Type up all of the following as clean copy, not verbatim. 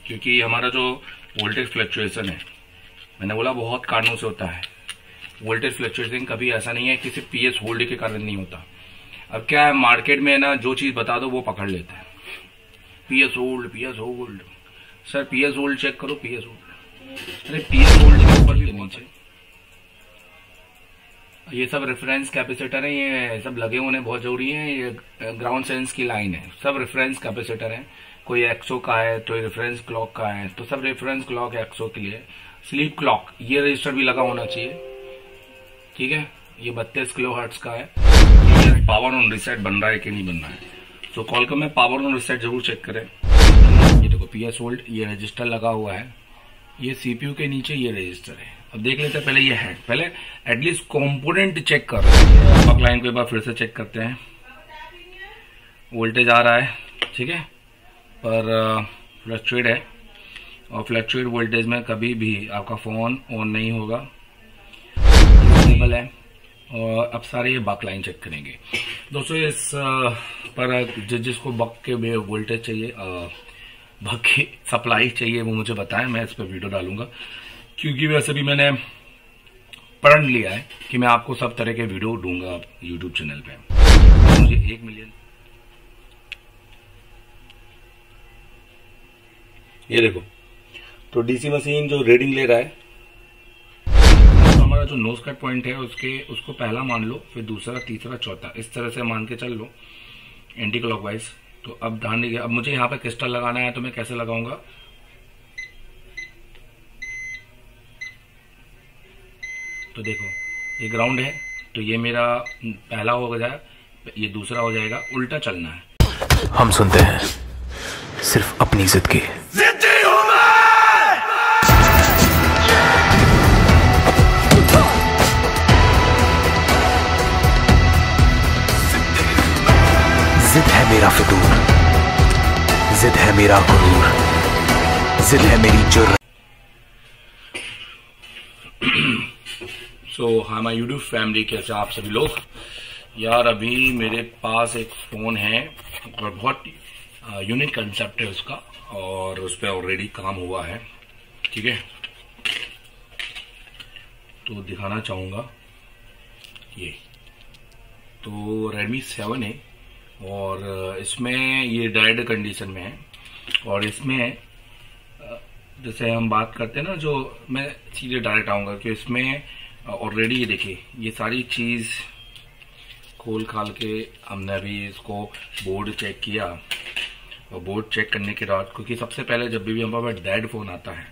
क्योंकि हमारा जो वोल्टेज फ्लक्चुएशन है, मैंने बोला बहुत कारणों से होता है। वोल्टेज फ्लक्चुएशन कभी ऐसा नहीं है कि सिर्फ पीएस होल्ड के कारण नहीं होता। अब क्या है, मार्केट में ना जो चीज बता दो वो पकड़ लेते हैं, PS hold. Sir PS hold check करो, पीएस होल्ड, अरे पीएस होल्ड के ऊपर भी नीचे ये सब रेफरेंस कैपेसिटर है, ये सब लगे होने बहुत जरूरी है। ये ग्राउंड सेंस की लाइन है, सब रेफरेंस कैपेसिटर है। कोई एक्सो का है तो रेफरेंस क्लॉक का है, तो सब रेफरेंस क्लॉक एक्सो के लिए। स्लीप क्लॉक ये रजिस्टर भी लगा होना चाहिए, ठीक है। ये 32 किलोहर्ट्ज का है। ये पावर ऑन रिसेट बन रहा है कि नहीं बन रहा है, तो कॉलकॉम में पावर ऑन रिसेट जरूर चेक करें। ये देखो पीएस होल्ड, ये रजिस्टर लगा हुआ है, ये सीपीयू के नीचे ये रजिस्टर है। अब देख लेते हैं पहले ये हेड, पहले एटलीस्ट कंपोनेंट चेक कर रहे हैं। बक लाइन को एक बार फिर से चेक करते हैं। वोल्टेज आ रहा है, ठीक है, पर फ्लक्चुएट है, और फ्लक्चुएट वोल्टेज में कभी भी आपका फोन ऑन नहीं होगा, स्टेबल है। और अब सारे ये बक लाइन चेक करेंगे दोस्तों। इस पर जिसको बक के वोल्टेज चाहिए, बक की सप्लाई चाहिए, वो मुझे बताएं, मैं इस पर वीडियो डालूंगा। क्योंकि वैसे भी मैंने प्रण लिया है कि मैं आपको सब तरह के वीडियो दूंगा यूट्यूब चैनल पे। मुझे 1 मिलियन, ये देखो, तो डीसी मशीन जो रीडिंग ले रहा है, तो हमारा जो नोज कट पॉइंट है उसको पहला मान लो, फिर दूसरा, तीसरा, चौथा, इस तरह से मान के चल लो एंटी क्लॉकवाइज। तो अब ध्यान दीजिए, अब मुझे यहाँ पे क्रिस्टल लगाना है, तो मैं कैसे लगाऊंगा, तो देखो ये ग्राउंड है, तो ये मेरा पहला हो जाए, ये दूसरा हो जाएगा, उल्टा चलना है। हम सुनते हैं सिर्फ अपनी जिद की। जिद है मेरा फितूर, जिद है मेरा गुरूर, जिद है मेरी जुर्रत। So hi my YouTube family, कैसे आप सभी लोग। यार अभी मेरे पास एक फोन है और बहुत यूनिक कंसेप्ट है उसका, और उस पर ऑलरेडी काम हुआ है, ठीक है। तो दिखाना चाहूंगा, ये तो Redmi 7 है, और इसमें ये डेड कंडीशन में है। और इसमें जैसे हम बात करते हैं ना, जो मैं सीधे डायरेक्ट आऊंगा कि इसमें ऑलरेडी ये देखिए, ये सारी चीज खोल खाल के हमने अभी इसको बोर्ड चेक किया। और बोर्ड चेक करने के बाद, क्योंकि सबसे पहले जब भी हमारे पास डेड फोन आता है,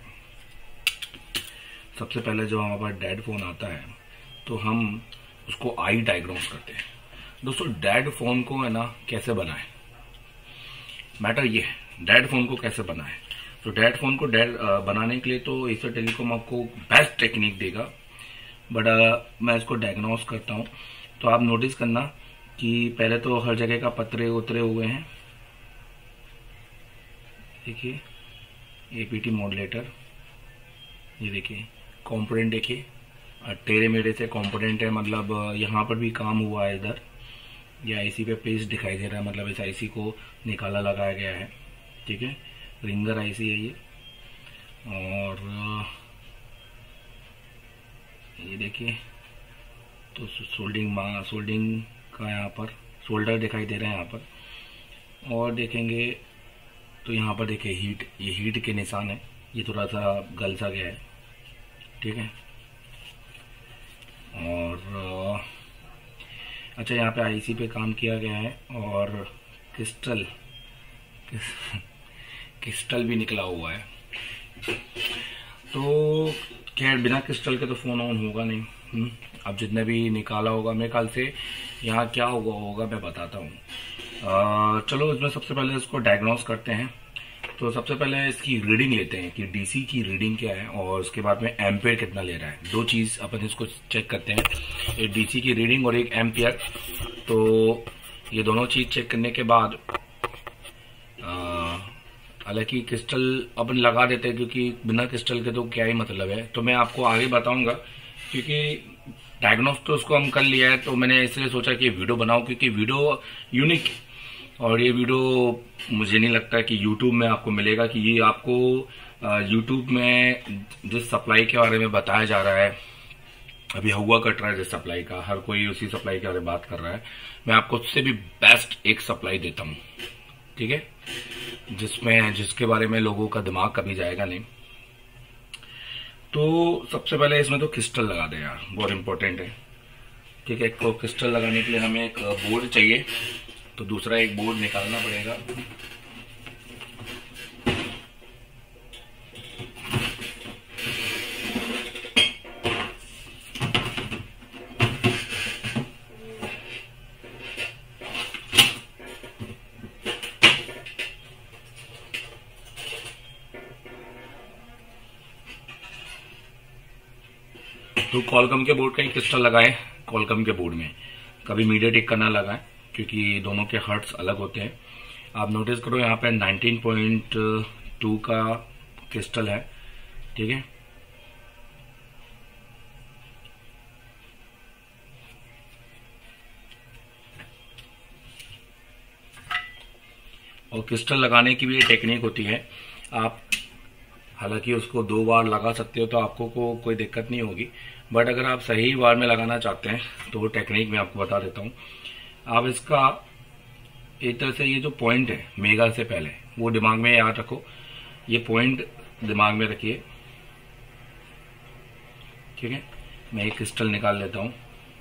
सबसे पहले जब हमारे पास डेड फोन आता है तो हम उसको आई डायग्नोस करते हैं। दोस्तों डेड फोन को है ना कैसे बनाएं, मैटर ये है डेड फोन को कैसे बनाएं। तो डेड फोन को डेड बनाने के लिए तो एसर टेलीकॉम आपको बेस्ट टेक्निक देगा, बट मैं इसको डायग्नोस करता हूं। तो आप नोटिस करना कि पहले तो हर जगह का पतरे उतरे हुए हैं, देखिए एपीटी मॉड्यूलेटर, ये देखिए कंपोनेंट, देखिए टेढ़े मेढ़े से कंपोनेंट है, मतलब यहाँ पर भी काम हुआ है। इधर ये आईसी पे पेस्ट दिखाई दे रहा है, मतलब इस आईसी को निकाला लगाया गया है, ठीक है। रिंगर आईसी है ये, और ये देखिए तो सोल्डिंग का यहाँ पर शोल्डर दिखाई दे रहे हैं यहाँ पर। और देखेंगे तो यहाँ पर देखिए हीट, ये हीट के निशान है, ये थोड़ा सा गल सा गया है, ठीक है। और अच्छा यहाँ पे आईसी पे काम किया गया है, और क्रिस्टल भी निकला हुआ है। तो खैर बिना क्रिस्टल के तो फोन ऑन होगा नहीं। अब जितने भी निकाला होगा, मेरे ख्याल से यहाँ क्या होगा मैं बताता हूँ। चलो इसमें सबसे पहले इसको डायग्नोस करते हैं। तो सबसे पहले इसकी रीडिंग लेते हैं कि डीसी की रीडिंग क्या है, और उसके बाद में एम्पियर कितना ले रहा है। दो चीज अपन इसको चेक करते हैं, एक डीसी की रीडिंग और एक एम्पियर। तो ये दोनों चीज चेक करने के बाद, हालांकि क्रिस्टल अपन लगा देते हैं, क्योंकि बिना क्रिस्टल के तो क्या ही मतलब है। तो मैं आपको आगे बताऊंगा, क्योंकि डायग्नोस तो उसको हम कर लिया है, तो मैंने इसलिए सोचा कि वीडियो बनाऊं, क्योंकि वीडियो यूनिक और ये वीडियो मुझे नहीं लगता कि YouTube में आपको मिलेगा, कि ये आपको YouTube में जिस सप्लाई के बारे में बताया जा रहा है, अभी हुआ कट रहा है जिस सप्लाई का, हर कोई उसी सप्लाई के बारे में बात कर रहा है। मैं आपको उससे भी बेस्ट एक सप्लाई देता हूँ, ठीक है, जिसके बारे में लोगों का दिमाग कभी जाएगा नहीं। तो सबसे पहले इसमें तो क्रिस्टल लगा दे यार, बहुत इंपॉर्टेंट है, ठीक है। तो क्रिस्टल लगाने के लिए हमें एक बोर्ड चाहिए, तो दूसरा एक बोर्ड निकालना पड़ेगा। तो कॉलकम के बोर्ड का ही क्रिस्टल लगाएं, कॉलकम के बोर्ड में कभी मीडियाटेक का ना लगाएं, क्योंकि दोनों के हर्ट्स अलग होते हैं। आप नोटिस करो यहाँ पे 19.2 का क्रिस्टल है, ठीक है। और क्रिस्टल लगाने की भी ये टेक्निक होती है, आप हालांकि उसको 2 बार लगा सकते हो तो आपको कोई दिक्कत नहीं होगी, बट अगर आप सही बार में लगाना चाहते हैं तो वो टेक्निक मैं आपको बता देता हूँ। आप इसका एक तरह से ये जो पॉइंट है मेगा से पहले वो दिमाग में याद रखो, ये पॉइंट दिमाग में रखिए, ठीक है। मैं एक क्रिस्टल निकाल लेता हूँ।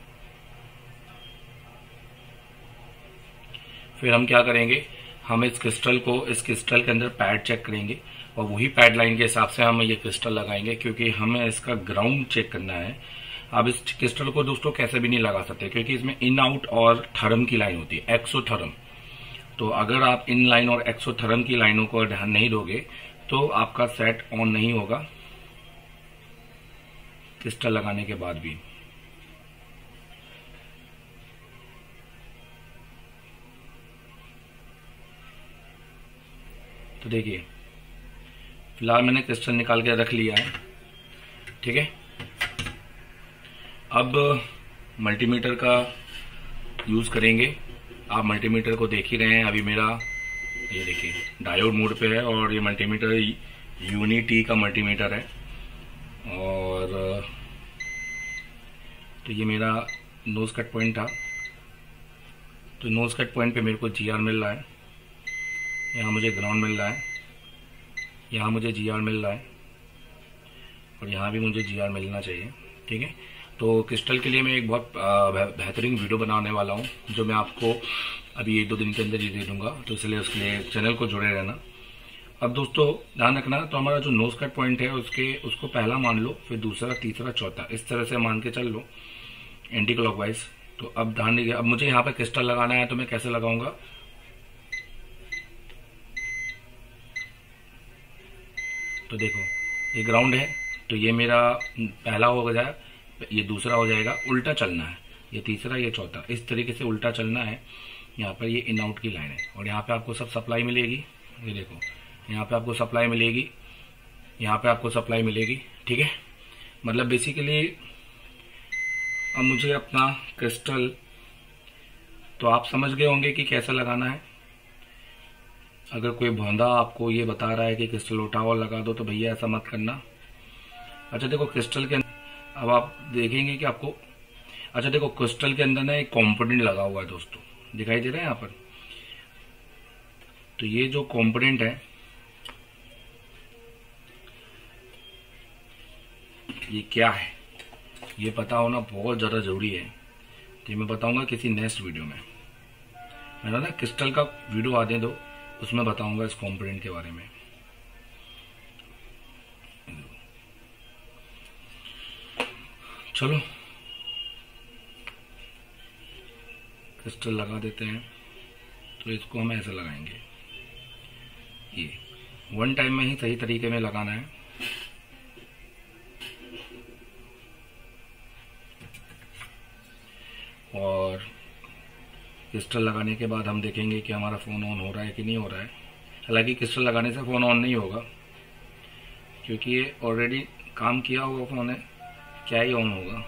फिर हम क्या करेंगे, हम इस क्रिस्टल के अंदर पैड चेक करेंगे और वही पैड लाइन के हिसाब से हम ये क्रिस्टल लगाएंगे, क्योंकि हमें इसका ग्राउंड चेक करना है। अब इस क्रिस्टल को दोस्तों कैसे भी नहीं लगा सकते, क्योंकि इसमें इन आउट और थर्म की लाइन होती है, एक्सोथर्म। तो अगर आप इन लाइन और एक्सोथर्म की लाइनों को ध्यान नहीं दोगे तो आपका सेट ऑन नहीं होगा क्रिस्टल लगाने के बाद भी। तो देखिए फिलहाल मैंने क्रिस्टल निकाल के रख लिया है, ठीक है। अब मल्टीमीटर का यूज करेंगे। आप मल्टीमीटर को देख ही रहे हैं, अभी मेरा ये देखिए डायोड मोड पे है और ये मल्टीमीटर यूनिटी का मल्टीमीटर है। और तो ये मेरा नोज कट पॉइंट था, तो नोज कट पॉइंट पे मेरे को जीआर मिल रहा है, यहाँ मुझे ग्राउंड मिल रहा है, यहाँ मुझे जीआर मिल रहा है और यहाँ भी मुझे जीआर मिलना चाहिए, ठीक है। तो क्रिस्टल के लिए मैं एक बहुत बेहतरीन वीडियो बनाने वाला हूँ, जो मैं आपको अभी 1-2 दिन के अंदर ही दे दूंगा, तो इसलिए उसके लिए चैनल को जुड़े रहना। अब दोस्तों ध्यान रखना, तो हमारा जो नोज कट पॉइंट है उसको पहला मान लो, फिर दूसरा, तीसरा, चौथा, इस तरह से मान के चल लो एंटी क्लॉकवाइज। तो अब ध्यान दीजिए, अब मुझे यहाँ पे क्रिस्टल लगाना है तो मैं कैसे लगाऊंगा, तो देखो ये ग्राउंड है, तो ये मेरा पहला हो जाए, ये दूसरा हो जाएगा, उल्टा चलना है, ये तीसरा, ये चौथा, इस तरीके से उल्टा चलना है। यहाँ पर ये इन आउट की लाइन है और यहाँ पे आपको सब सप्लाई मिलेगी, ये देखो यहाँ पे आपको सप्लाई मिलेगी, यहाँ पे आपको सप्लाई मिलेगी, ठीक है। मतलब बेसिकली अब मुझे अपना क्रिस्टल, तो आप समझ गए होंगे कि कैसे लगाना है। अगर कोई बंदा आपको ये बता रहा है कि क्रिस्टल उठाओ और लगा दो, तो भैया ऐसा मत करना। अच्छा देखो क्रिस्टल के अब आप देखेंगे कि आपको, अच्छा देखो क्रिस्टल के अंदर ना एक कंपोनेंट लगा हुआ है दोस्तों, दिखाई दे रहा है यहाँ पर। तो ये जो कंपोनेंट है ये क्या है, ये पता होना बहुत ज्यादा जरूरी है। तो मैं बताऊंगा किसी नेक्स्ट वीडियो में, मैंने ना क्रिस्टल का वीडियो आने दो, उसमें बताऊंगा इस कंपोनेंट के बारे में। चलो क्रिस्टल लगा देते हैं। तो इसको हम ऐसे लगाएंगे, ये 1 टाइम में ही सही तरीके में लगाना है। और क्रिस्टल लगाने के बाद हम देखेंगे कि हमारा फोन ऑन हो रहा है कि नहीं हो रहा है। हालांकि क्रिस्टल लगाने से फोन ऑन नहीं होगा, क्योंकि ये ऑलरेडी काम किया हुआ फोन है, क्या ही ऑन होगा।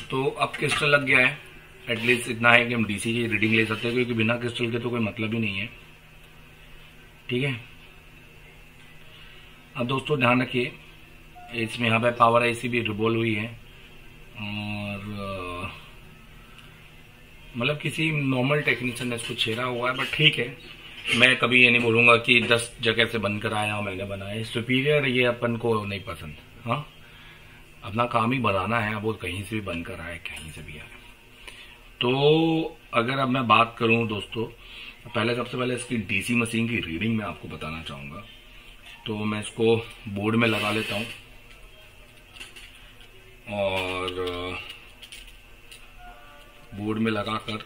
तो अब क्रिस्टल लग गया है, एटलीस्ट इतना है कि हम डीसी की रीडिंग ले सकते हैं, क्योंकि बिना क्रिस्टल के तो कोई मतलब ही नहीं है। ठीक है, अब दोस्तों ध्यान रखिए, इसमें यहाँ पे पावर आईसी भी रिवॉल्व हुई है, और मतलब किसी नॉर्मल टेक्नीशियन ने इसको छेड़ा हुआ है, बट ठीक है, मैं कभी ये नहीं बोलूंगा कि 10 जगह से बन कर आया मैंने बनाया। सुपीरियर ये अपन को नहीं पसंद। हाँ, अपना काम ही बनाना है, अब वो कहीं से भी बनकर आए, कहीं से भी आए। तो अगर अब मैं बात करूं दोस्तों, सबसे पहले इसकी डीसी मशीन की रीडिंग मैं आपको बताना चाहूंगा। तो मैं इसको बोर्ड में लगा लेता हूं, और बोर्ड में लगाकर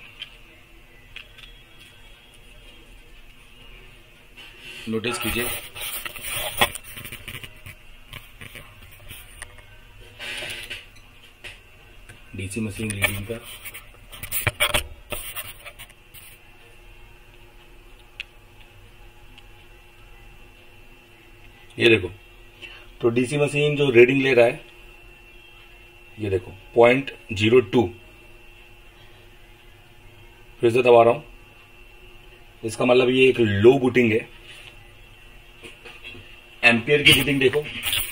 नोटिस कीजिए, डीसी मशीन रीडिंग का ये देखो। तो डीसी मशीन जो रीडिंग ले रहा है, ये देखो 0.02, फिर से दबा रहा हूं, इसका मतलब ये एक लो बूटिंग है। एम्पियर की बूटिंग देखो,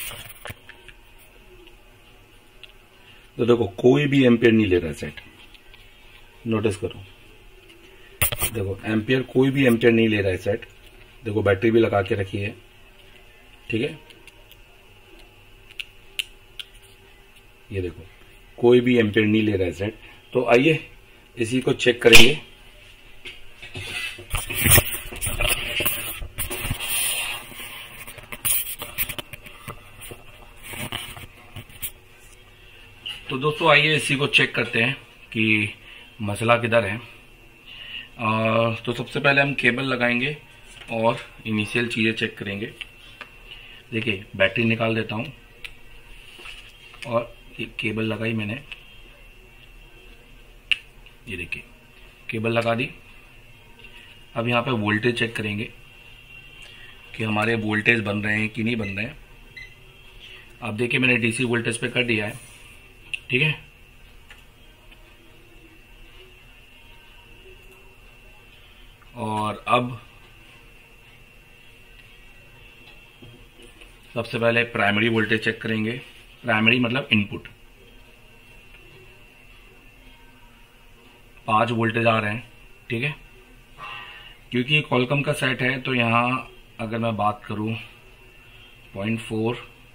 तो देखो कोई भी एम्पियर नहीं ले रहा है सेट, नोटिस करो, देखो एम्पियर, कोई भी एम्पियर नहीं ले रहा है सेट। देखो बैटरी भी लगा के रखी है, ठीक है, ये देखो कोई भी एम्पियर नहीं ले रहा है सेट। तो आइए इसी को चेक करेंगे। तो दोस्तों आइए इसी को चेक करते हैं कि मसला किधर है। तो सबसे पहले हम केबल लगाएंगे और इनिशियल चीजें चेक करेंगे। देखिए बैटरी निकाल देता हूं, और ये केबल लगाई मैंने, ये देखिए केबल लगा दी। अब यहाँ पे वोल्टेज चेक करेंगे कि हमारे वोल्टेज बन रहे हैं कि नहीं बन रहे हैं। अब देखिए मैंने डीसी वोल्टेज पे कर दिया है, ठीक है। और अब सबसे पहले प्राइमरी वोल्टेज चेक करेंगे। प्राइमरी मतलब इनपुट, 5 वोल्टेज आ रहे हैं, ठीक है। क्योंकि कॉलकम का सेट है तो यहां अगर मैं बात करूं 0.4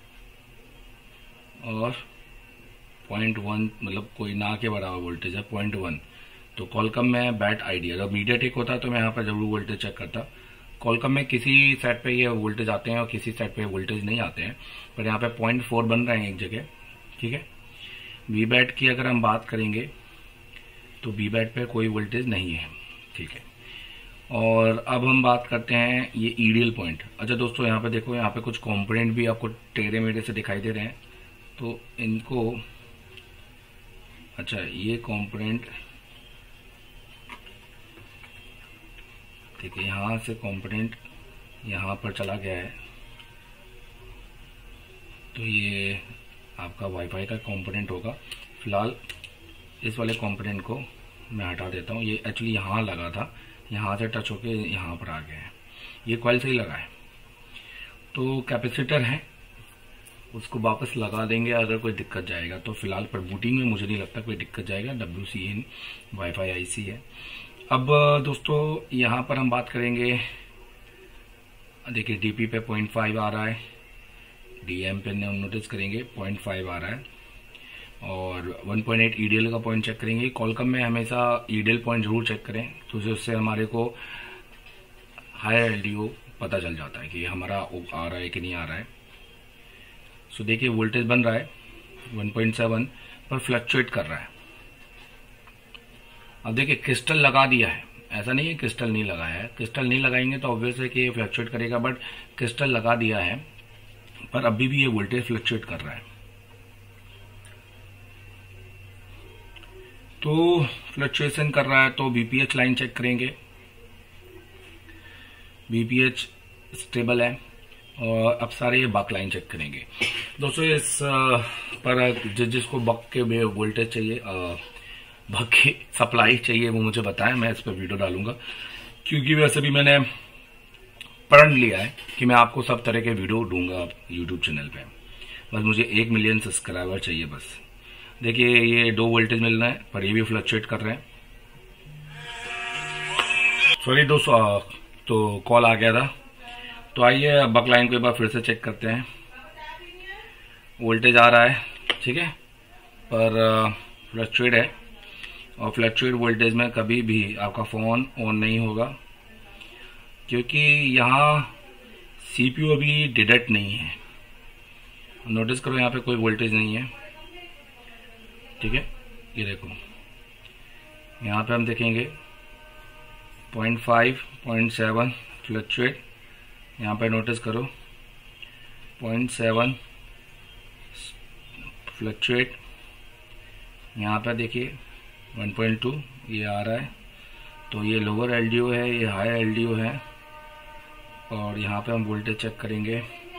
और 0.1, मतलब कोई ना के बराबर वोल्टेज है 0.1, तो कॉलकम में बैट आइडिया। अगर मीडियाटेक होता तो मैं यहाँ पर जरूर वोल्टेज चेक करता। कॉलकम में किसी सेट पे ये वोल्टेज आते हैं और किसी सेट पे वोल्टेज नहीं आते हैं, पर यहाँ पे 0.4 बन रहे हैं एक जगह, ठीक है। वी बैट की अगर हम बात करेंगे तो वी बैट पे कोई वोल्टेज नहीं है, ठीक है। और अब हम बात करते हैं ये ईडियल पॉइंट। अच्छा दोस्तों यहाँ पे देखो, यहाँ पे कुछ कंपोनेंट भी आपको टेढ़े मेढ़े से दिखाई दे रहे हैं, तो इनको, अच्छा ये कंपोनेंट, ठीक है, यहाँ से कंपोनेंट यहाँ पर चला गया है, तो ये आपका वाईफाई का कंपोनेंट होगा। फिलहाल इस वाले कंपोनेंट को मैं हटा देता हूँ, ये एक्चुअली यहाँ लगा था, यहाँ से टच होके यहाँ पर आ गया है, ये कॉइल से ही लगा है। तो कैपेसिटर है, उसको वापस लगा देंगे अगर कोई दिक्कत जाएगा तो। फिलहाल पर बूटिंग में मुझे नहीं लगता कोई दिक्कत जाएगा, WCN वाईफाई आईसी है। अब दोस्तों यहाँ पर हम बात करेंगे, देखिए डीपी पे 0.5 आ रहा है, डीएम पे नोटिस करेंगे 0.5 आ रहा है, और 1.8 ईडीएल का पॉइंट चेक करेंगे। कॉलकम में हमेशा ईडीएल पॉइंट जरूर चेक करें, तो उससे हमारे को हायर एलडीओ पता चल जाता है कि हमारा आ रहा है कि नहीं आ रहा है। सो देखिए वोल्टेज बन रहा है 1.7 पर फ्लक्चुएट कर रहा है। अब देखिए क्रिस्टल लगा दिया है, ऐसा नहीं है क्रिस्टल नहीं लगाया है, क्रिस्टल नहीं लगाएंगे तो ऑब्वियस है कि ये फ्लक्चुएट करेगा, बट क्रिस्टल लगा दिया है पर अभी भी ये वोल्टेज फ्लक्चुएट कर रहा है। तो फ्लक्चुएशन कर रहा है तो बीपीएच लाइन चेक करेंगे, बीपीएच स्टेबल है, और अब सारे ये बक लाइन चेक करेंगे दोस्तों। इस पर जिसको बक के वोल्टेज चाहिए, बक की सप्लाई चाहिए, वो मुझे बताएं, मैं इस पर वीडियो डालूंगा। क्योंकि वैसे भी मैंने प्रण लिया है कि मैं आपको सब तरह के वीडियो दूंगा यूट्यूब चैनल पे। बस मुझे 1 मिलियन सब्सक्राइबर चाहिए बस। देखिए ये 2 वोल्टेज मिल रहे हैं, पर ये भी फ्लक्चुएट कर रहे हैं। सॉरी दोस्तों, तो कॉल आ गया था। तो आइए बक लाइन को एक बार फिर से चेक करते हैं। वोल्टेज आ रहा है, ठीक है, पर फ्लक्चुएट है। और फ्लक्चुएट वोल्टेज में कभी भी आपका फ़ोन ऑन नहीं होगा, क्योंकि यहाँ सीपीयू अभी डिटेक्ट नहीं है। नोटिस करो यहाँ पे कोई वोल्टेज नहीं है, ठीक है। ये देखो यहाँ पे हम देखेंगे 0.5, 0.7 फ्लक्चुएट। यहाँ पे नोटिस करो 0.7 फ्लक्चुएट। यहाँ पे देखिए 1.2 ये आ रहा है। तो ये लोअर एलडीओ है, ये हाई एलडीओ है। और यहाँ पे हम वोल्टेज चेक करेंगे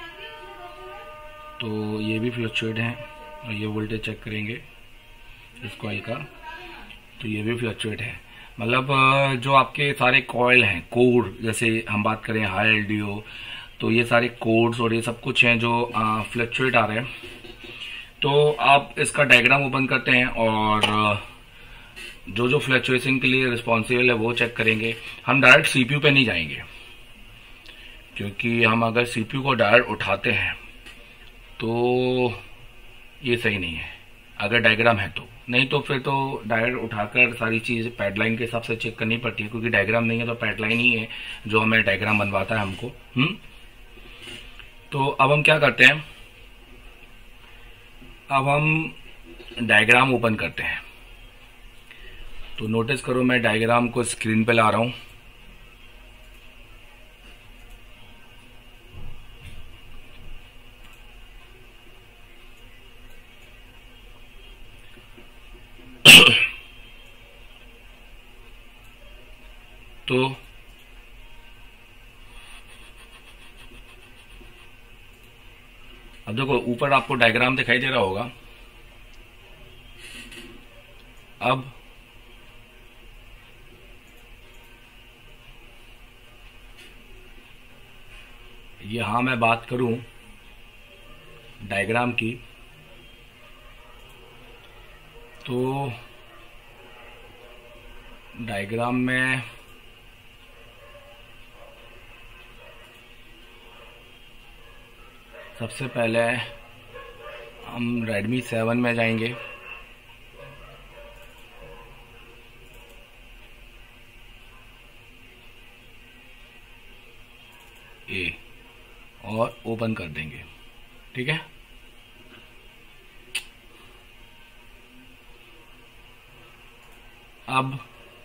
तो ये भी फ्लक्चुएट है। और ये वोल्टेज चेक करेंगे इस कॉइल का, तो ये भी फ्लक्चुएट है। मतलब जो आपके सारे कॉइल हैं, कोड, जैसे हम बात करें हाई एलडीओ, तो ये सारे कोड्स और ये सब कुछ हैं जो फ्लक्चुएट आ रहे हैं। तो आप इसका डायग्राम ओपन करते हैं और जो फ्लक्चुएशन के लिए रिस्पॉन्सिबल है वो चेक करेंगे। हम डायरेक्ट सीपीयू पे नहीं जाएंगे, क्योंकि हम अगर सीपीयू को डायरेक्ट उठाते हैं तो ये सही नहीं है, अगर डायग्राम है तो। नहीं तो फिर तो डायरेक्ट उठाकर सारी चीज पैडलाइन के हिसाब से चेक करनी पड़ती है, क्योंकि डायग्राम नहीं है तो पैडलाइन ही है जो हमें डायग्राम बनवाता है हमको। तो अब हम क्या करते हैं, अब हम डायग्राम ओपन करते हैं। तो नोटिस करो मैं डायग्राम को स्क्रीन पे ला रहा हूं। तो अब देखो ऊपर आपको डायग्राम दिखाई दे रहा होगा। अब यहां मैं बात करूं डायग्राम की, तो डायग्राम में सबसे पहले हम Redmi 7 में जाएंगे। ए और ओपन कर देंगे, ठीक है। अब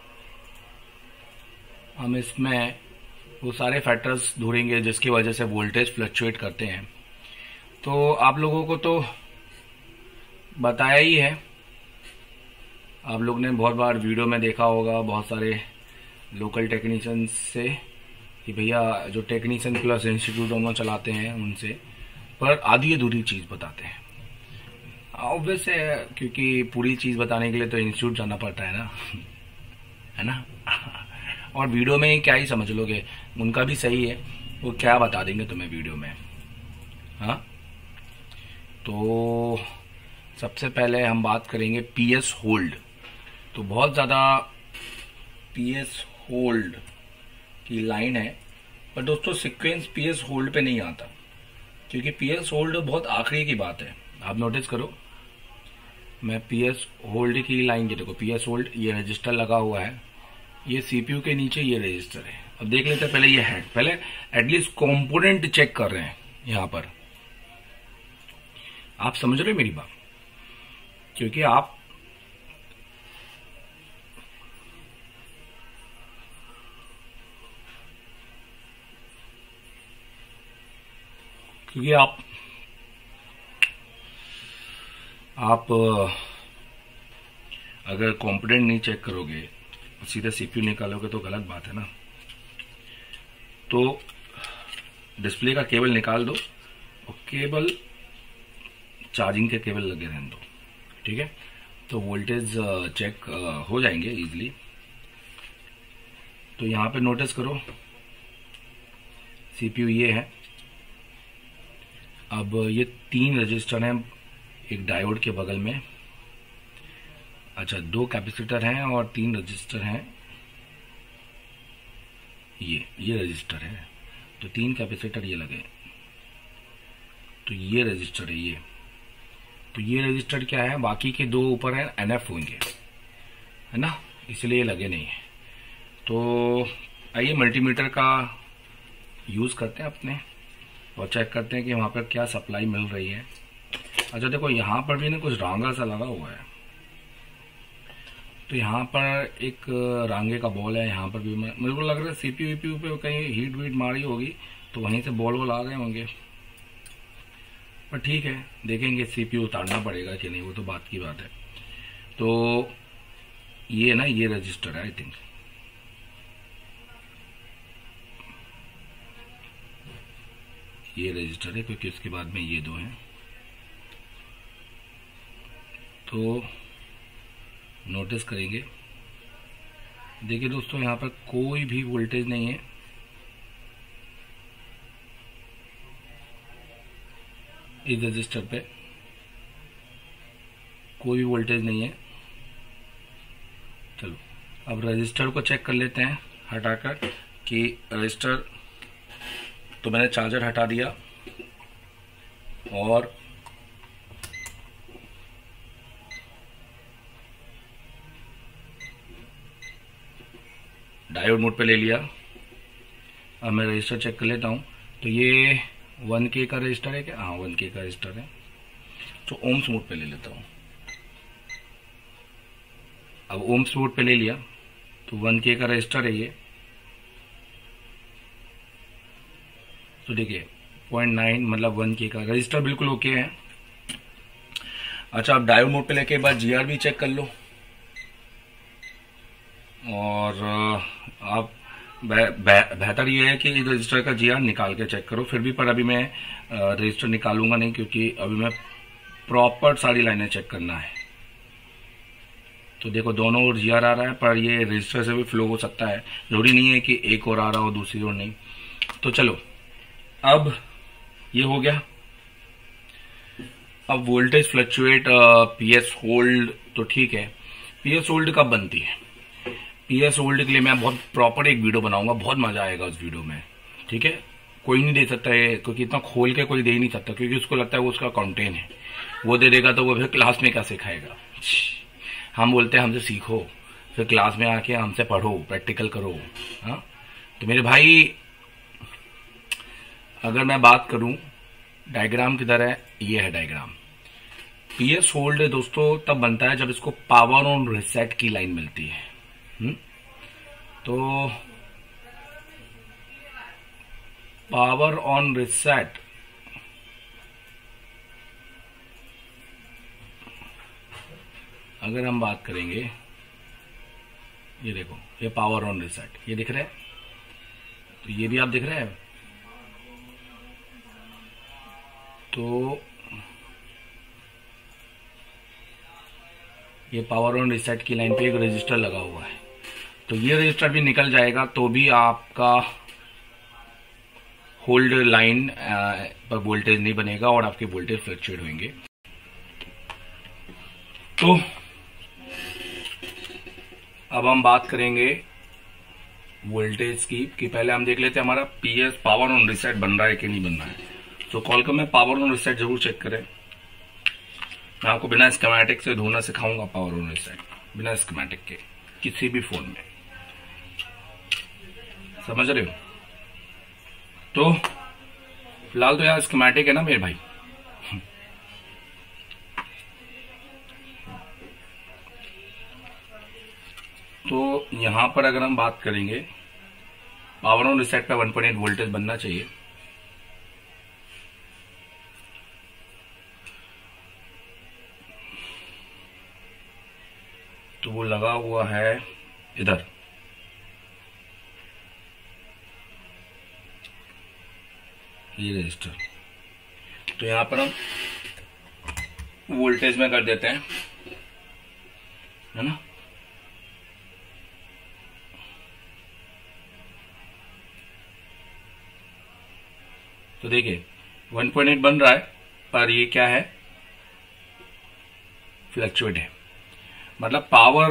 हम इसमें वो सारे फैक्टर्स ढूंढेंगे जिसकी वजह से वोल्टेज फ्लक्चुएट करते हैं। तो आप लोगों को तो बताया ही है, आप लोग ने बहुत बार वीडियो में देखा होगा बहुत सारे लोकल टेक्नीशियन से कि भैया जो टेक्नीशियन प्लस इंस्टीट्यूट दोनों चलाते हैं उनसे, पर आधी अधूरी चीज बताते हैं। ऑब्वियस है, क्योंकि पूरी चीज बताने के लिए तो इंस्टीट्यूट जाना पड़ता है ना, है ना। और वीडियो में क्या ही समझ लोगे, उनका भी सही है, वो क्या बता देंगे तुम्हें वीडियो में। हाँ, तो सबसे पहले हम बात करेंगे पीएस होल्ड। तो बहुत ज्यादा पीएस होल्ड की लाइन है, पर दोस्तों सीक्वेंस पीएस होल्ड पे नहीं आता, क्योंकि पीएस होल्ड बहुत आखिरी की बात है। आप नोटिस करो, मैं पीएस होल्ड की लाइन की, देखो पीएस होल्ड, ये रजिस्टर लगा हुआ है, ये सीपीयू के नीचे ये रजिस्टर है। अब देख लेते हैं पहले ये हेड, पहले एटलीस्ट कंपोनेंट चेक कर रहे हैं यहां पर। आप समझ रहे हो मेरी बात, क्योंकि आप अगर कंपोनेंट नहीं चेक करोगे, सीधे सीपीयू निकालोगे तो गलत बात है ना। तो डिस्प्ले का केबल निकाल दो और केबल चार्जिंग के केबल लगे रहने दो, ठीक है। तो वोल्टेज चेक हो जाएंगे इजीली। तो यहाँ पे नोटिस करो सीपीयू ये है। अब ये 3 रजिस्टर हैं एक डायोड के बगल में, अच्छा 2 कैपेसिटर हैं और 3 रजिस्टर हैं। ये रजिस्टर है, तो 3 कैपेसिटर ये लगे, तो ये रजिस्टर है ये। तो ये रजिस्टर क्या है, बाकी के 2 ऊपर है एनएफ होंगे, है ना, इसलिए ये लगे नहीं है। तो आइए मल्टीमीटर का यूज करते हैं अपने और चेक करते हैं कि वहां पर क्या सप्लाई मिल रही है। अच्छा देखो यहाँ पर भी ना कुछ रांगा सा लगा हुआ है, तो यहाँ पर एक रांगे का बॉल है। यहाँ पर भी मेरे को लग रहा है सीपीयू वीपीयू पे कहीं हीट वीट मारी होगी, तो वहीं से बॉल वॉल आ गए होंगे। पर ठीक है, देखेंगे सीपीयू उतारना पड़ेगा कि नहीं, वो तो बात की बात है। तो ये ना ये रजिस्टर है आई थिंक, ये रजिस्टर है क्योंकि उसके बाद में ये 2 हैं। तो नोटिस करेंगे, देखिए दोस्तों यहाँ पर कोई भी वोल्टेज नहीं है। इस रजिस्टर पे कोई भी वोल्टेज नहीं है। चलो अब रजिस्टर को चेक कर लेते हैं हटाकर कि रजिस्टर, तो मैंने चार्जर हटा दिया और डायोड मोड पे ले लिया। अब मैं रजिस्टर चेक कर लेता हूँ। तो ये 1K का रजिस्टर है क्या? हाँ 1K का रजिस्टर है। तो ओम्स मोड पे ले लेता हूँ। अब ओम्स मोड पे ले लिया तो 1K का रजिस्टर है ये। तो देखिए 0.9 मतलब 1K का रजिस्टर बिल्कुल ओके है। अच्छा अब डायोड मोड पे लेके बाद जीआर भी चेक कर लो और आप बेहतर ये है कि रजिस्टर का जीआर निकाल के चेक करो। फिर भी पर अभी मैं रजिस्टर निकालूंगा नहीं क्योंकि अभी मैं प्रॉपर सारी लाइनें चेक करना है। तो देखो दोनों ओर जीआर आ रहा है पर ये रजिस्टर से भी फ्लो हो सकता है, जरूरी नहीं है कि एक और आ रहा हो दूसरी ओर नहीं। तो चलो अब ये हो गया। अब वोल्टेज फ्लक्चुएट पीएस होल्ड तो ठीक है। पीएस होल्ड कब बनती है? पीएस होल्ड के लिए मैं बहुत प्रॉपर एक वीडियो बनाऊंगा, बहुत मजा आएगा उस वीडियो में, ठीक है। कोई नहीं दे सकता है क्योंकि इतना खोल के कोई दे ही नहीं सकता, क्योंकि उसको लगता है वो उसका कंटेंट है, वो दे देगा तो वो फिर क्लास में क्या सिखाएगा। हम बोलते हैं हमसे सीखो, फिर क्लास में आके हमसे पढ़ो, प्रैक्टिकल करो। हाँ तो मेरे भाई अगर मैं बात करूं डायग्राम किधर है, ये है डायग्राम। पीएस होल्ड दोस्तों तब बनता है जब इसको पावर ऑन रिसेट की लाइन मिलती है। तो पावर ऑन रिसेट अगर हम बात करेंगे, ये देखो ये पावर ऑन रिसेट, ये दिख रहा है, तो ये भी आप दिख रहे हैं। तो ये पावर ऑन रिसेट की लाइन पे एक रजिस्टर लगा हुआ है, तो ये रजिस्टर भी निकल जाएगा तो भी आपका होल्ड लाइन पर वोल्टेज नहीं बनेगा और आपके वोल्टेज फ्लक्चुएट होंगे। तो अब हम बात करेंगे वोल्टेज की कि पहले हम देख लेते हैं हमारा पीएस पावर ऑन रिसेट बन रहा है कि नहीं बन रहा है। तो कॉलकॉम में पावर ऑन रिसेट जरूर चेक करें। मैं आपको बिना स्कीमेटिक से धोना सिखाऊंगा पावर ऑन रिसेट, बिना स्कीमेटिक के किसी भी फोन में, समझ रहे हो। तो फिलहाल तो यहाँ स्कीमेटिक है ना मेरे भाई। तो यहां पर अगर हम बात करेंगे पावर ऑन रिसेट पे 1.8 वोल्टेज बनना चाहिए। तो वो लगा हुआ है इधर, ये रजिस्टर। तो यहाँ पर हम वोल्टेज में कर देते हैं, है ना। तो देखिए 1.8 बन रहा है, पर ये क्या है, फ्लक्चुएट है। मतलब पावर,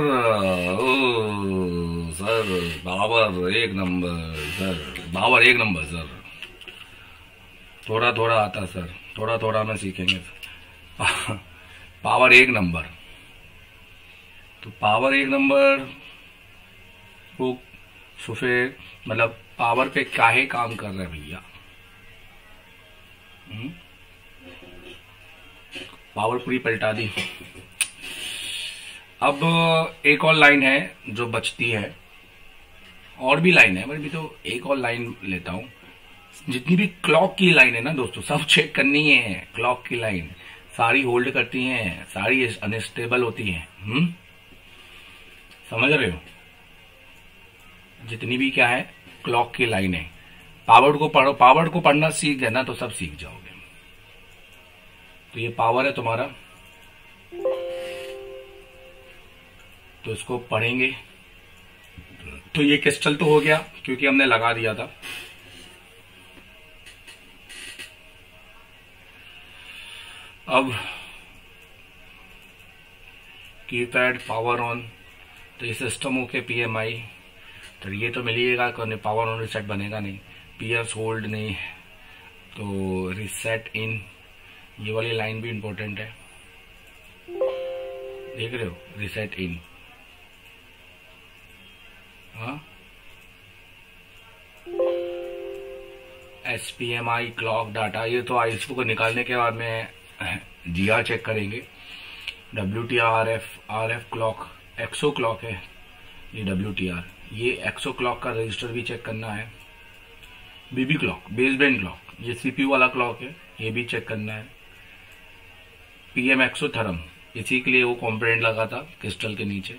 सर पावर एक नंबर सर, पावर एक नंबर सर। थोड़ा थोड़ा आता सर, थोड़ा थोड़ा में सीखेंगे सर। पावर एक नंबर। तो पावर एक नंबर को फिर मतलब पावर पे काहे काम कर रहे हैं भैया। पावर पूरी पलटा दी। अब एक और लाइन है जो बचती है, और भी लाइन है, मैं भी तो एक और लाइन लेता हूं। जितनी भी क्लॉक की लाइन है ना दोस्तों, सब चेक करनी है। क्लॉक की लाइन सारी होल्ड करती हैं, सारी अनस्टेबल होती हैं। समझ रहे हो। जितनी भी क्या है क्लॉक की लाइन है, पावर को पढ़ो, पावर को पढ़ना सीख गए ना तो सब सीख जाओगे। तो ये पावर है तुम्हारा, तो इसको पढ़ेंगे। तो ये क्रिस्टल तो हो गया क्योंकि हमने लगा दिया था। अब कीपैड पावर ऑन, तो ये सिस्टम होके पीएमआई, तो ये तो मिलिएगा, पावर ऑन रिसेट बनेगा नहीं, पीएस होल्ड नहीं, तो रिसेट इन, ये वाली लाइन भी इंपॉर्टेंट है, देख रहे हो, रिसेट इन। हाँ, SPMI क्लॉक डाटा, ये तो आईएसओ को निकालने के बाद में GR चेक करेंगे। WTR RF clock, XO clock है ये WTR, ये एक्सो क्लॉक का रजिस्टर भी चेक करना है। BB क्लॉक, बेसबैंड क्लॉक, ये CPU वाला क्लॉक है, ये भी चेक करना है। PM एक्सोथर्म, इसी के लिए वो कॉम्पोनेंट लगा था क्रिस्टल के नीचे।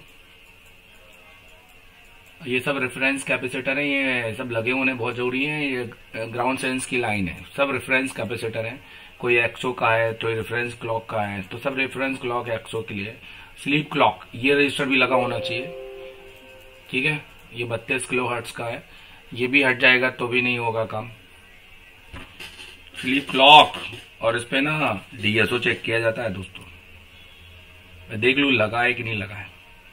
ये सब रेफरेंस कैपेसिटर है, ये सब लगे होने बहुत जरूरी है। ये ग्राउंड सेंस की लाइन है, सब रेफरेंस कैपेसिटर है। कोई एक्सो का है तो रेफरेंस क्लॉक का है, तो सब रेफरेंस क्लॉक एक्सो के लिए। स्लीप क्लॉक, ये रजिस्टर भी लगा होना चाहिए, ठीक है। ये 32 किलोहर्ट्ज का है, ये भी हट जाएगा तो भी नहीं होगा काम। स्लीप क्लॉक, और इस पे ना DSO चेक किया जाता है दोस्तों। मैं देख लू लगा है कि नहीं लगा है।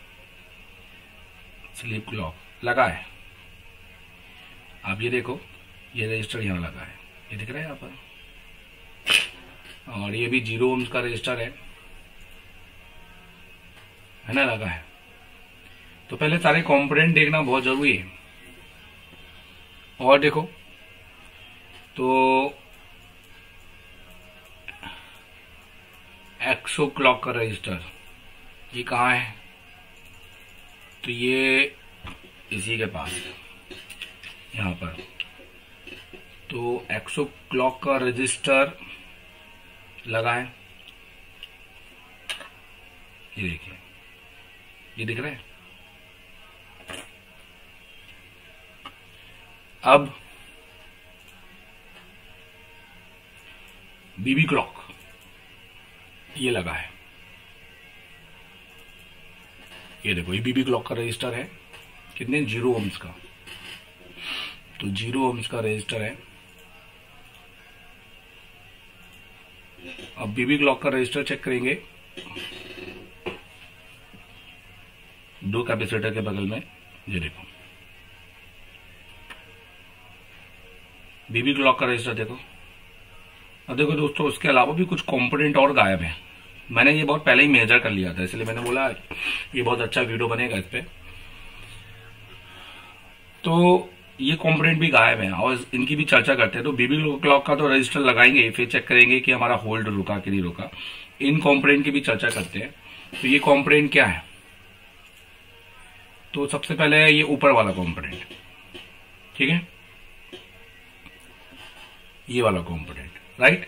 स्लीप क्लॉक लगा है, आप ये देखो, ये रजिस्टर यहां लगा है, ये दिख रहा है यहाँ पर। और ये भी 0 ohms का रजिस्टर है ना, लगा है। तो पहले सारे कंपोनेंट देखना बहुत जरूरी है। और देखो तो एक्सो क्लॉक का रजिस्टर ये कहाँ है, तो ये इसी के पास है यहाँ पर। तो एक्सो क्लॉक का रजिस्टर लगा है, ये देखिए, ये दिख रहा है। अब BB क्लॉक ये लगा है, ये देखो, ये BB क्लॉक का रजिस्टर है, कितने 0 ohms का, तो 0 ohms का रजिस्टर है। अब BB क्लॉक का रजिस्टर चेक करेंगे, 2 कैपेसिटर के बगल में, ये देखो BB क्लॉक का रजिस्टर देखो। अब देखो दोस्तों, उसके अलावा भी कुछ कंपोनेंट और गायब है। मैंने ये बहुत पहले ही मेजर कर लिया था, इसलिए मैंने बोला ये बहुत अच्छा वीडियो बनेगा इस पे। तो ये कंपोनेंट भी गायब है और इनकी भी चर्चा करते हैं। तो BB क्लॉक का तो रजिस्टर लगाएंगे, फिर चेक करेंगे कि हमारा होल्ड रुका कि नहीं रुका। इन कंपोनेंट की भी चर्चा करते हैं। तो ये कंपोनेंट क्या है, तो सबसे पहले ये ऊपर वाला कंपोनेंट, ठीक है, ये वाला कंपोनेंट, राइट।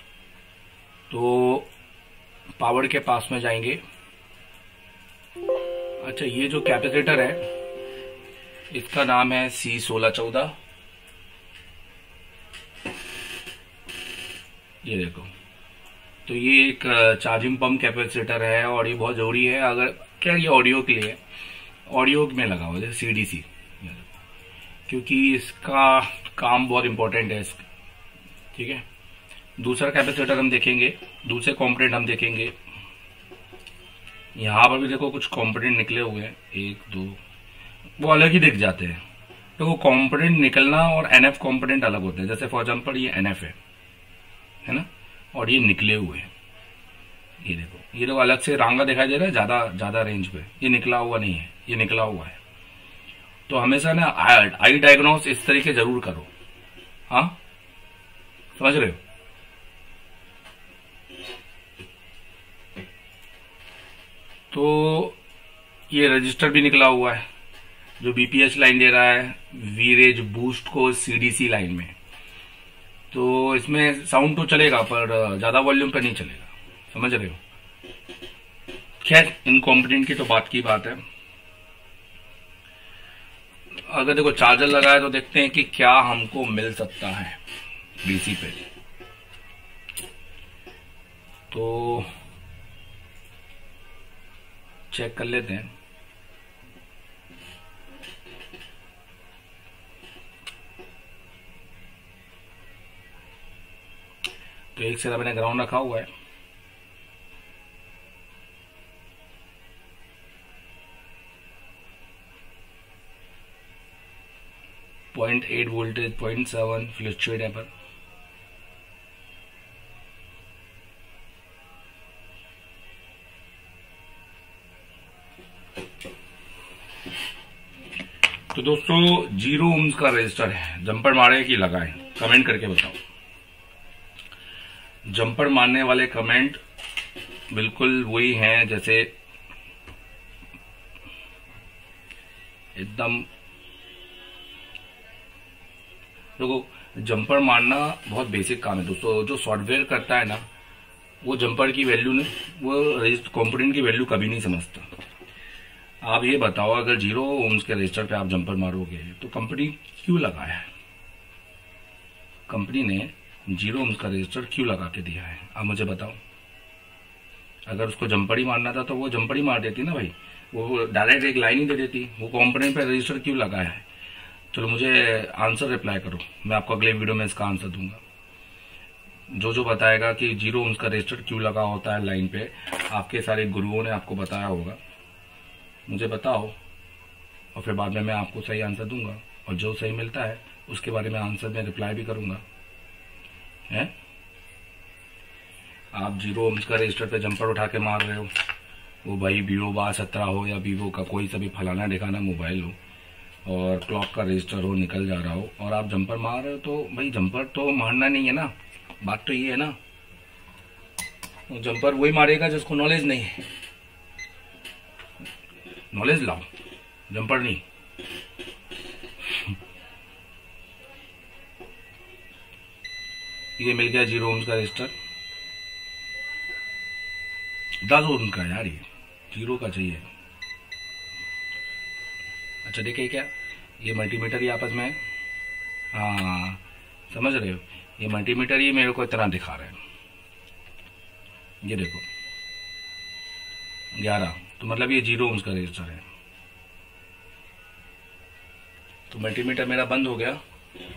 तो पावर के पास में जाएंगे। अच्छा, ये जो कैपेसिटर है इसका नाम है C1614, ये देखो, तो ये एक चार्जिंग पंप कैपेसिटर है और ये बहुत जरूरी है। अगर क्या ये ऑडियो के लिए, ऑडियो में लगा हुआ जैसे सीडीसी, क्योंकि इसका काम बहुत इंपॉर्टेंट है। ठीक है, दूसरा कैपेसिटर हम देखेंगे, दूसरे कंपोनेंट हम देखेंगे। यहां पर भी देखो कुछ कंपोनेंट निकले हुए हैं, 1 2, वो अलग ही दिख जाते हैं। तो वो कंपोनेंट निकलना और एनएफ कंपोनेंट अलग होते हैं। जैसे फॉर एग्जांपल ये एनएफ है ना, और ये निकले हुए हैं। ये देखो, ये तो अलग से रांगा दिखाई दे रहा है ज्यादा ज्यादा रेंज पे, ये निकला हुआ नहीं है, ये निकला हुआ है। तो हमेशा ना आई डायग्नोस इस तरीके जरूर करो। हाँ, समझ रहे हो? तो ये रजिस्टर भी निकला हुआ है जो बीपीएच लाइन दे रहा है वीरेज बूस्ट को सीडीसी लाइन में। तो इसमें साउंड तो चलेगा पर ज्यादा वॉल्यूम पे नहीं चलेगा, समझ रहे हो? खैर, इन कंपोनेंट की तो बात की बात है। अगर देखो चार्जर लगाए तो देखते हैं कि क्या हमको मिल सकता है डीसी पे। तो चेक कर लेते हैं। तो एक से मैंने ग्राउंड रखा हुआ है। .8 वोल्टेज, 0.7 फ्लक्चुएट है पर। तो दोस्तों 0 ohms का रजिस्टर है। जंपर मारे कि लगाए, कमेंट करके बताओ। जंपर मारने वाले कमेंट बिल्कुल वही हैं जैसे एकदम। देखो, जंपर मारना बहुत बेसिक काम है दोस्तों। जो सॉफ्टवेयर करता है ना, वो जंपर की वैल्यू ने, वो कंपोनेंट की वैल्यू कभी नहीं समझता। आप ये बताओ, अगर 0 ohms के रजिस्टर पे आप जंपर मारोगे तो कंपनी क्यों लगाया है? कंपनी ने 0 ohms का रजिस्टर क्यों लगा के दिया है, आप मुझे बताओ। अगर उसको जंपर ही मारना था तो वो जंपर ही मार देती ना भाई, वो डायरेक्ट एक लाइन ही दे देती। वो कंपोनेंट पे रजिस्टर क्यों लगाया है? चलो मुझे आंसर रिप्लाई करो, मैं आपको अगले वीडियो में इसका आंसर दूंगा। जो बताएगा कि 0 ohms का रजिस्टर क्यों लगा होता है लाइन पे, आपके सारे गुरुओं ने आपको बताया होगा, मुझे बताओ। और फिर बाद में मैं आपको सही आंसर दूंगा, और जो सही मिलता है उसके बारे में आंसर में रिप्लाई भी करूंगा। है, आप 0 ohms का रजिस्टर पे जंपर उठा के मार रहे हो, वो भाई वीवो Y17 हो या वीवो का कोई सा भी फलाना ढिकाना मोबाइल हो, और क्लॉक का रजिस्टर हो, निकल जा रहा हो, और आप जंपर मार रहे हो, तो भाई जंपर तो मारना नहीं है ना। बात तो ये है ना, जंपर वही मारेगा जिसको नॉलेज नहीं है। नॉलेज लाओ, जंपर नहीं। ये मिल गया 0 ohms का रजिस्टर। 10 ohms का यार, ये 0 का चाहिए। अच्छा देखिए, क्या ये मल्टीमीटर ही आपस में, हाँ समझ रहे हो, ये मल्टीमीटर ही मेरे को इतना दिखा रहा है। ये देखो 11, तो मतलब ये 0 ohms का रजिस्टर है। तो मल्टीमीटर मेरा बंद हो गया।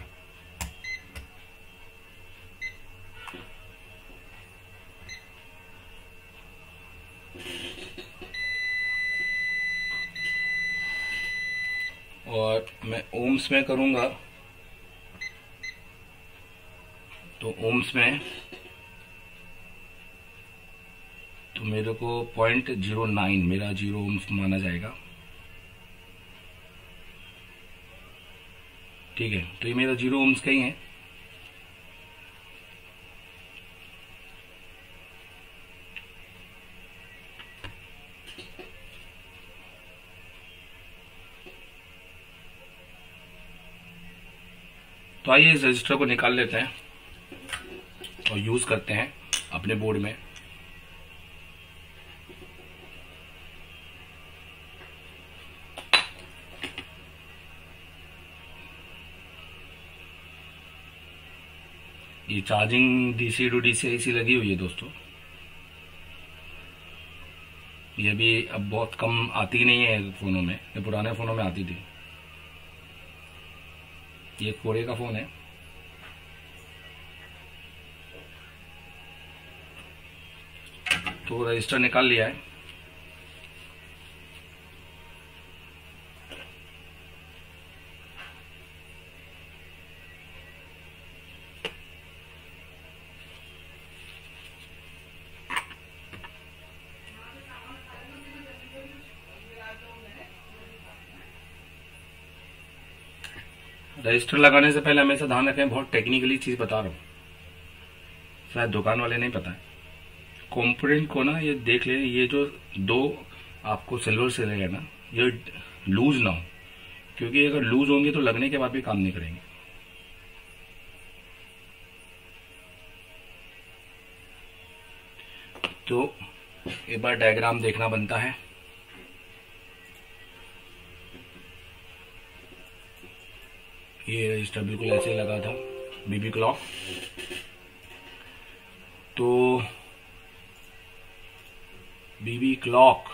और मैं ohms में करूंगा, तो ohms में तो मेरे को 0.09 मेरा 0 ohms माना जाएगा। ठीक है, तो ये मेरा 0 ohms का ही है। तो आइए इस रजिस्टर को निकाल लेते हैं और यूज करते हैं अपने बोर्ड में। ये चार्जिंग डीसी टू डीसी ऐसी लगी हुई है दोस्तों। ये भी अब बहुत कम आती नहीं है फोनों में, ये पुराने फोनों में आती थी। ये कोरे का फोन है। तो रजिस्टर निकाल लिया है। रजिस्टर लगाने से पहले हमेशा ध्यान रखें, बहुत टेक्निकली चीज बता रहा हूँ, शायद दुकान वाले नहीं पता है। कंपोनेंट को ना ये देख ले, ये जो दो आपको सिल्वर से रहेगा ना, ये लूज ना हो, क्योंकि अगर लूज होंगे तो लगने के बाद भी काम नहीं करेंगे। तो एक बार डायग्राम देखना बनता है। ये रजिस्टर बिल्कुल ऐसे ही लगा था, बीबी क्लॉक। तो बीबी क्लॉक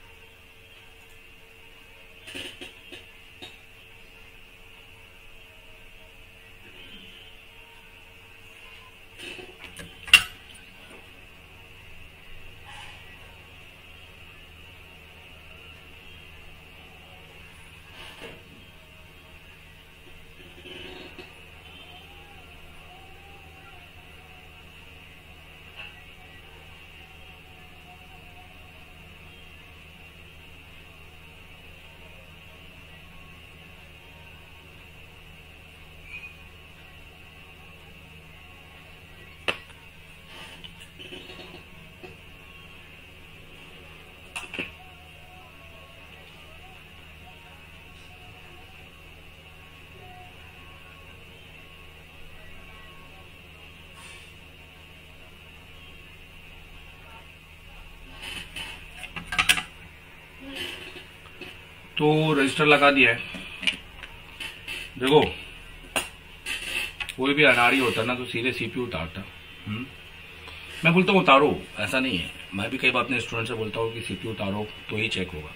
तो रजिस्टर लगा दिया है। देखो कोई भी अनाड़ी होता ना तो सीधे सीपीयू उतारता। मैं बोलता हूँ उतारो, ऐसा नहीं है। मैं भी कई बार अपने स्टूडेंट से बोलता हूँ कि सीपीयू उतारो तो ही चेक होगा।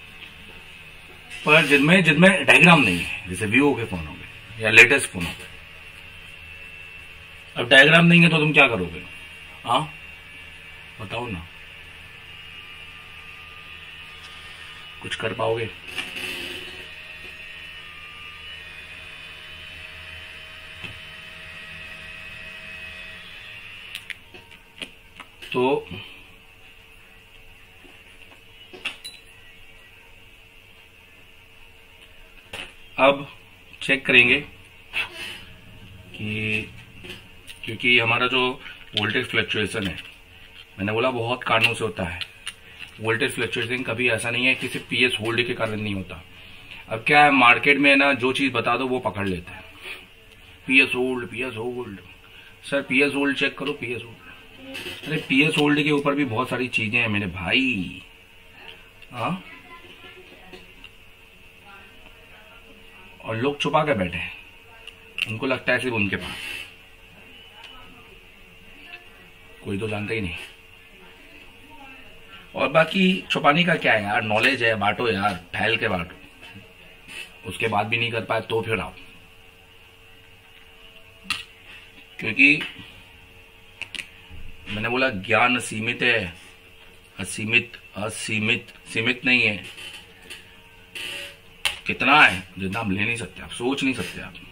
पर जिनमें डायग्राम नहीं है, जैसे वीवो के फोन हो गए या लेटेस्ट फोन हो गए, अब डायग्राम नहीं है तो तुम क्या करोगे? हाँ बताओ ना, कुछ कर पाओगे? तो अब चेक करेंगे कि, क्योंकि हमारा जो वोल्टेज फ्लक्चुएशन है, मैंने बोला बहुत कारणों से होता है। वोल्टेज फ्लक्चुएशन कभी ऐसा नहीं है कि सिर्फ पीएस होल्ड के कारण नहीं होता। अब क्या है, मार्केट में ना जो चीज बता दो वो पकड़ लेते हैं। PS hold, PS hold. Sir PS hold check करो, पीएस होल्ड। अरे पीएस होल्ड के ऊपर भी बहुत सारी चीजें हैं मेरे भाई। हाँ, और लोग छुपा के बैठे हैं, उनको लगता है सिर्फ उनके पास, कोई तो जानता ही नहीं। और बाकी छुपाने का क्या है यार, नॉलेज है, बांटो यार, फैल के बांटो। उसके बाद भी नहीं कर पाए तो फिर आओ, क्योंकि मैंने बोला ज्ञान सीमित है, सीमित नहीं है। कितना है जितना आप ले नहीं सकते, आप सोच नहीं सकते आप।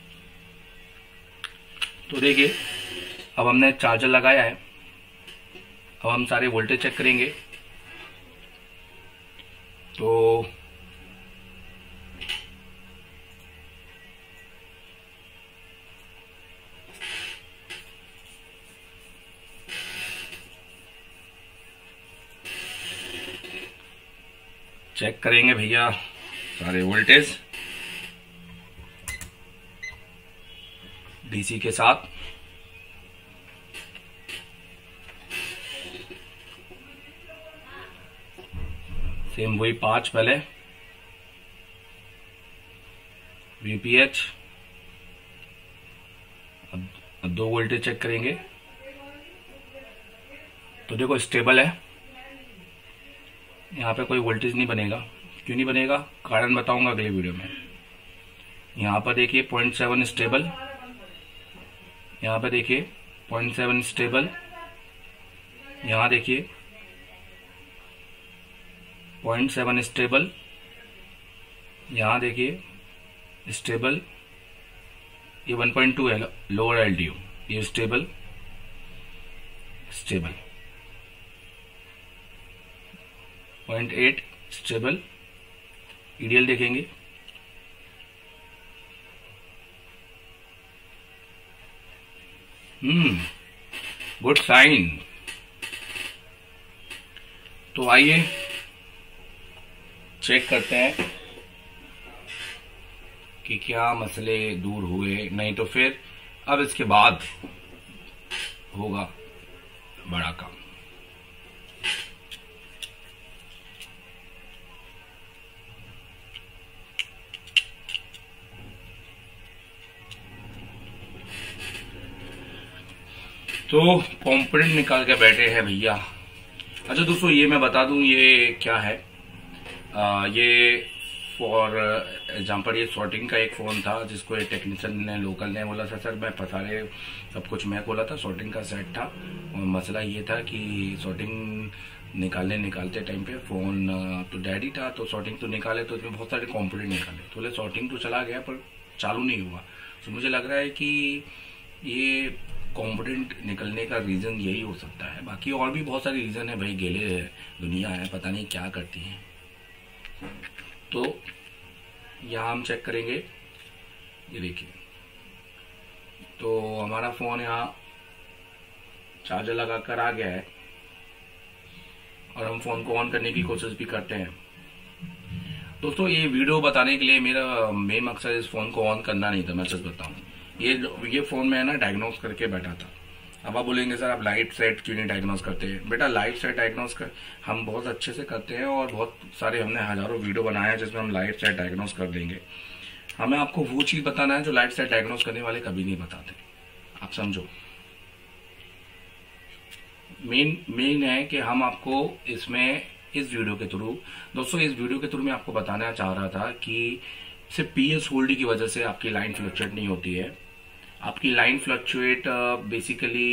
तो देखिए अब हमने चार्जर लगाया है, अब हम सारे वोल्टेज चेक करेंगे। तो चेक करेंगे भैया सारे वोल्टेज डीसी के साथ। सेम वही 5 पहले वीपीएच, अब दो वोल्टेज चेक करेंगे तो देखो स्टेबल है, यहाँ पे कोई वोल्टेज नहीं बनेगा। क्यों नहीं बनेगा, कारण बताऊंगा अगले वीडियो में। यहाँ पर देखिए 0.7 स्टेबल, यहाँ पे देखिए 0.7 स्टेबल, यहाँ देखिए 0.7 स्टेबल, यहाँ देखिए स्टेबल, ये 1.2 है लोअर एलडीओ, ये स्टेबल स्टेबल, 0.8 स्टेबल। ईडीएल देखेंगे गुड साइन। तो आइए चेक करते हैं कि क्या मसले दूर हुए, नहीं तो फिर अब इसके बाद होगा बड़ा काम। तो कंपोनेंट निकाल के बैठे हैं भैया। अच्छा दोस्तों, ये मैं बता दूं ये क्या है। ये फॉर एग्जाम्पल ये सॉर्टिंग का एक फोन था जिसको एक टेक्नीशियन ने लोकल ने बोला था सर मैं फंसा रहे सब कुछ मैं खोला था, सॉर्टिंग का सेट था और मसला ये था कि सॉर्टिंग निकालते टाइम पे फोन तो डैडी था तो सॉर्टिंग तो निकाले तो उसमें बहुत सारे कंपोनेंट निकाले, तो बोले सॉर्टिंग तो चला गया पर चालू नहीं हुआ। तो मुझे लग रहा है कि ये कंपोनेंट निकलने का रीजन यही हो सकता है, बाकी और भी बहुत सारे रीजन है भाई, गेले दुनिया है पता नहीं क्या करती है। तो यहाँ हम चेक करेंगे, ये देखिए तो हमारा फोन यहाँ चार्जर लगा कर आ गया है और हम फोन को ऑन करने की कोशिश भी करते हैं। दोस्तों ये वीडियो बताने के लिए मेरा मेन मकसद इस फोन को ऑन करना नहीं था, मैं सच बताऊं। ये फोन में ना डायग्नोस करके बैठा था। अब आप बोलेंगे सर आप लाइट सेट क्यों नहीं डायग्नोस करते हैं? बेटा लाइट सेट डायग्नोस कर हम बहुत अच्छे से करते हैं और बहुत सारे हमने हजारों वीडियो बनाए हैं जिसमें हम लाइट सेट डायग्नोस कर देंगे। हमें आपको वो चीज बताना है जो लाइट सेट डायग्नोस करने वाले कभी नहीं बताते, आप समझो। मेन है कि हम आपको इसमें इस वीडियो के थ्रू, दोस्तों इस वीडियो के थ्रू मैं आपको बताना चाह रहा था कि सिर्फ पीएस होल्ड की वजह से आपकी लाइन फ्लक्चुएट नहीं होती है। आपकी line fluctuate basically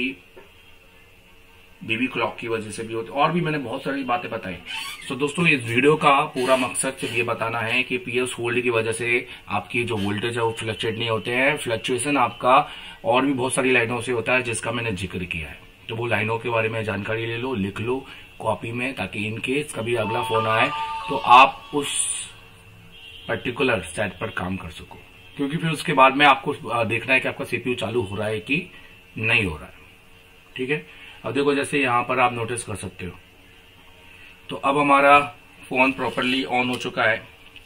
BB clock की वजह से भी होती है, और भी मैंने बहुत सारी बातें बताई। तो दोस्तों इस वीडियो का पूरा मकसद सिर्फ ये बताना है कि पीएस होल्ड की वजह से आपकी जो वोल्टेज है वो फ्लक्चुएट नहीं होते हैं। फ्लक्चुएशन आपका और भी बहुत सारी लाइनों से होता है जिसका मैंने जिक्र किया है, तो वो लाइनों के बारे में जानकारी ले लो, लिख लो कॉपी में, ताकि इनकेस कभी अगला फोन आए तो आप उस पर्टिकुलर सेट पर काम कर सको। क्योंकि फिर उसके बाद में आपको देखना है कि आपका सीपीयू चालू हो रहा है कि नहीं हो रहा है, ठीक है। अब देखो जैसे यहां पर आप नोटिस कर सकते हो, तो अब हमारा फोन प्रॉपरली ऑन हो चुका है।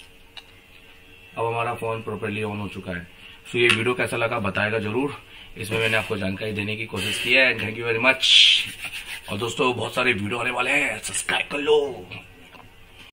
सो ये वीडियो कैसा लगा बताएगा जरूर, इसमें मैंने आपको जानकारी देने की कोशिश की है। Thank you very much. और दोस्तों बहुत सारे वीडियो आने वाले हैं, सब्सक्राइब कर लो।